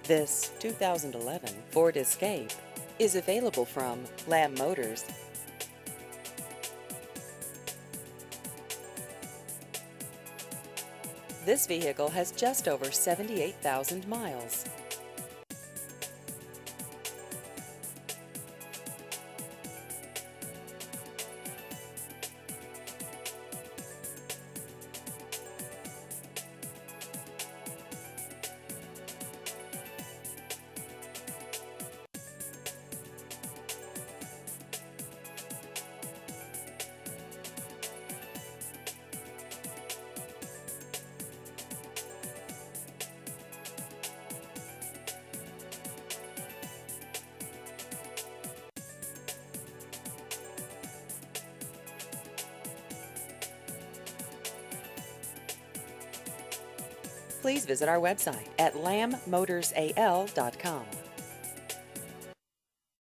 This 2011 Ford Escape is available from Lamb Motors. This vehicle has just over 78,000 miles. Please visit our website at lambmotorsal.com.